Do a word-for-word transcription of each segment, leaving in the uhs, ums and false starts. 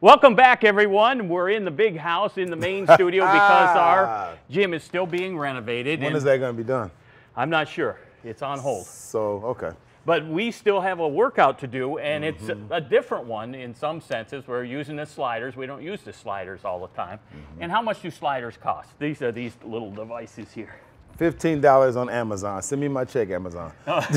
Welcome back, everyone. We're in the big house in the main studio because our gym is still being renovated. When is that going to be done? I'm not sure. It's on hold. So, okay. But we still have a workout to do, and Mm-hmm. it's a, a different one in some senses. We're using the sliders. We don't use the sliders all the time. Mm-hmm. And how much do sliders cost? These are these little devices here. fifteen dollars on Amazon. Send me my check, Amazon. Oh.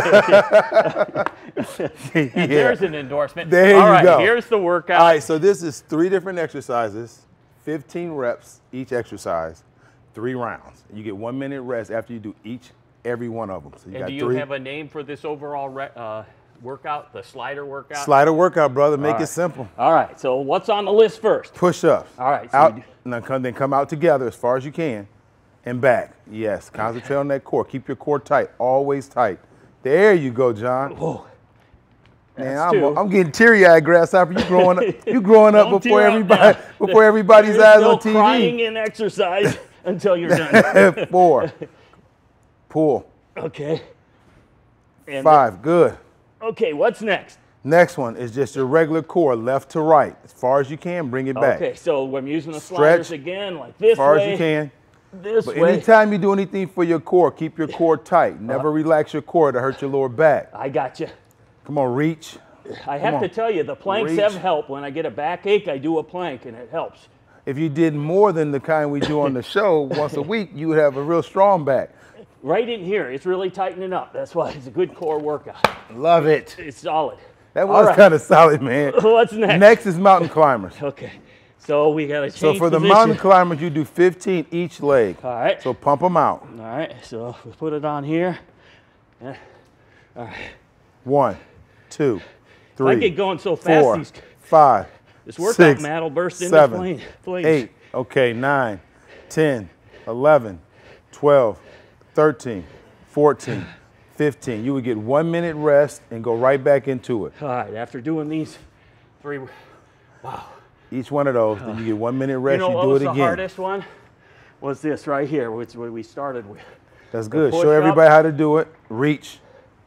Yeah. There's an endorsement. There all you right, go. Here's the workout. All right, so this is three different exercises, fifteen reps each exercise, three rounds. You get one minute rest after you do each, every one of them. So you and got do you three. have a name for this overall re uh, workout, the slider workout? Slider workout, brother. Make All it right. simple. All right, so what's on the list first? Push-ups. All right. So out, you do- and then come, then come out together as far as you can and back. Yes, concentrate on that core. Keep your core tight, always tight. There you go, John. Whoa. Man, That's I'm, two. I'm getting teary-eyed, Grasshopper. You growing up? You growing up Don't before tear up everybody? now. Before everybody's There's eyes no on T V. crying in exercise until you're done. Four. Pull. Okay. And Five. Good. Okay, what's next? Next one is just your regular core, left to right, as far as you can. Bring it back. Okay, so I'm using the sliders Stretch again, like this as far way, as you can. this But way. anytime you do anything for your core, keep your core tight. Never relax your core to hurt your lower back. I got you. Come on, reach. I have on. to tell you, the planks Reach. have helped. When I get a backache, I do a plank, and it helps. If you did more than the kind we do on the show once a week, you would have a real strong back. Right in here, it's really tightening up. That's why it's a good core workout. Love it. It's solid. That All was right. kind of solid, man. What's next? Next is mountain climbers. Okay, so we got to change So for the position. mountain climbers, you do fifteen each leg. All right. So pump them out. All right, so we put it on here. Yeah. All right. One, two, If I three, get going so fast, four, these, five, this workout six, mat will burst into seven, flame- flames. eight, okay, nine, ten, eleven, twelve, thirteen, fourteen, fifteen. You would get one minute rest and go right back into it. All right, after doing these three, wow. Each one of those, then you get one minute You rest, know you, what do was it the again. hardest one? Was this right here, which what we started with. That's good. push Show up. everybody how to do it. Reach.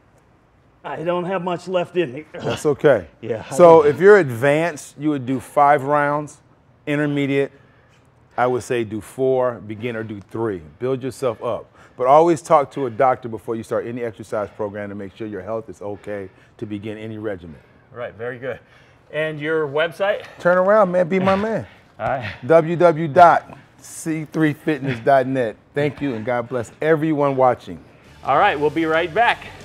I don't have much left in me. That's okay. Yeah, I So don't- if you're advanced, you would do five rounds. Intermediate, I would say do four. Beginner, do three. Build yourself up. But always talk to a doctor before you start any exercise program to make sure your health is okay to begin any regimen. Right, very good. And your website? Turn around, man. Be my man. All right. w w w dot c three fitness dot net. Thank you, and God bless everyone watching. All right, we'll be right back.